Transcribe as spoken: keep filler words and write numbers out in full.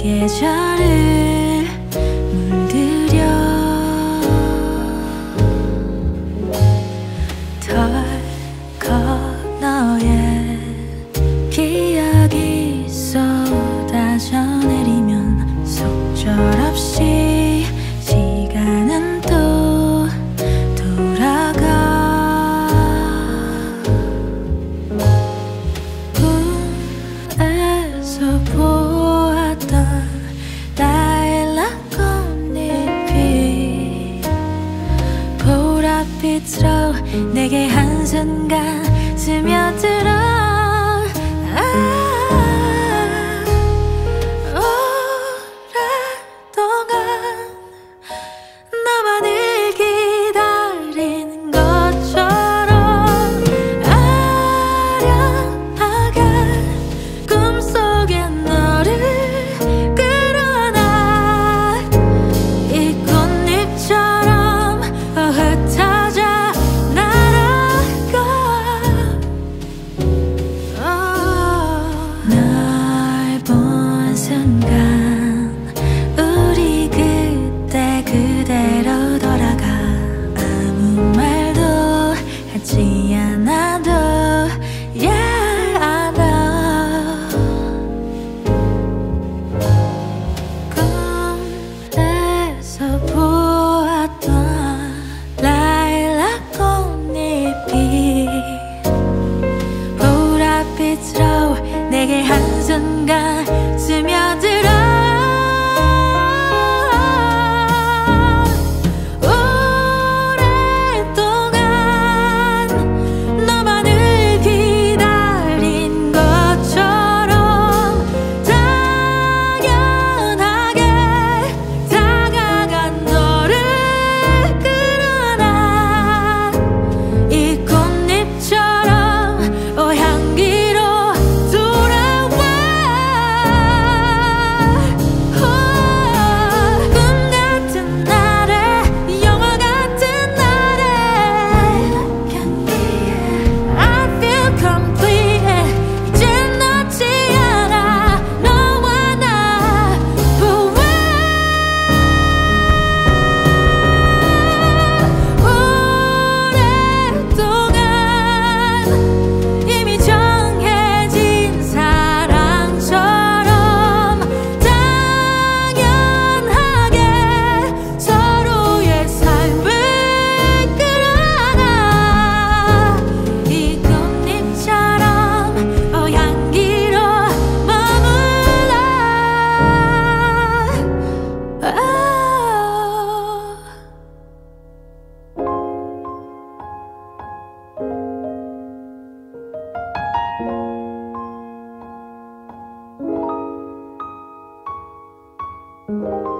계절을 물들여 덜컥 너의 기억이 쏟아져 내리면 속절없이 시간은 또 돌아가. 꿈에서 보았던 라일락 꽃잎이 보랏빛으로 내게 한순간 스며들어. 아, 오랫동안 너만을 기다린 것처럼 아련하게 꿈속에 너를 끌어안아. 이 꽃잎처럼 흩어져 날아가. 널 본 순간 우리 그때 그대로 돌아가. 아무 말도 하지 않아도 yeah I know. 꿈에서 보았던 라일락 꽃잎이 보랏빛으로 내게 한순간 스며들어. 오랫동안 너만을 기다린 것처럼 당연하게 다가간 너를 끌어안아. 이 꽃잎처럼 오 향기로 돌아와. 꿈 같은 날에 영화 같은 날에 I feel complete. 이젠 놓지 않아 너와 나 오랫동안 이미 정해진 사랑처럼 당연하게 서로의 삶을 끌어안아. 이 꽃잎처럼 오 향기로 머물러. 아.